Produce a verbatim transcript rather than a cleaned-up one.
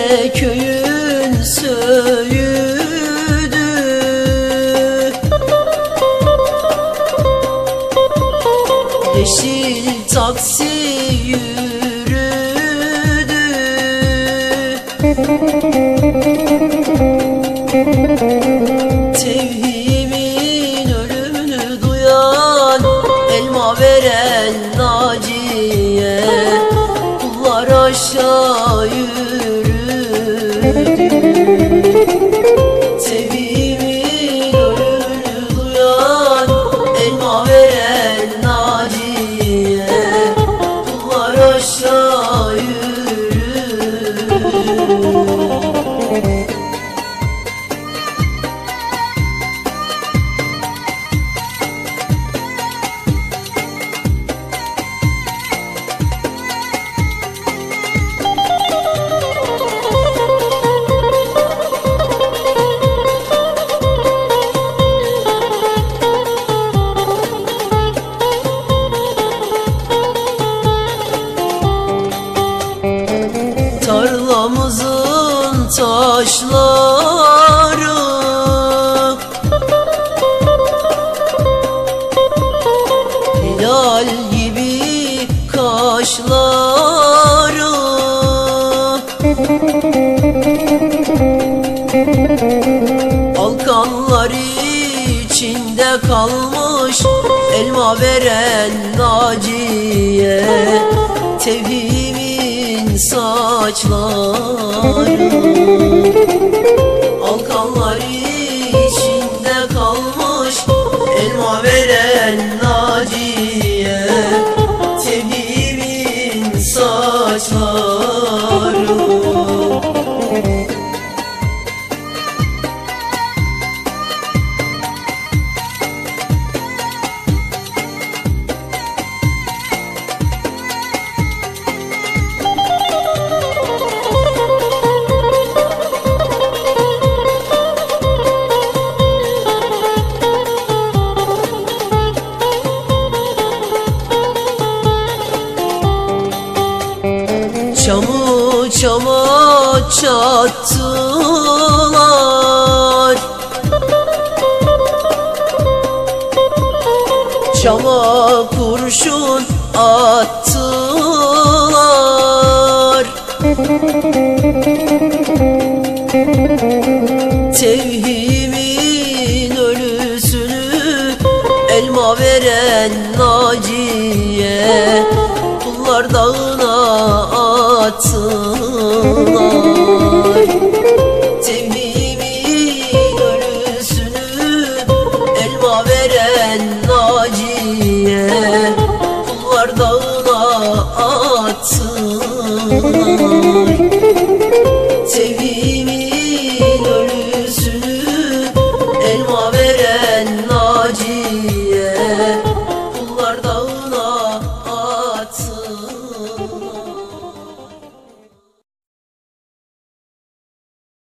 köyün söğüdü. Yeşil taksi yürüdü. Tevhimin ölümünü duyan, elma veren Naciye, kullar aşağı yürüdü. Tevhimin ölümünü duyan, elma veren Naciye, kullar aşağı yürüdü. Tarlamızın taşları hilal gibi kaşları, alkanlar içinde kalmış elma veren Naciye, Tevhimin saçları. Alkanlar içinde kalmış elma veren Naciye, Tevhimin saçları. Çamı çama çattılar, çama kurşun attılar. Tevhimin ölüsünü elma veren Naciye, kullar dağına attılar.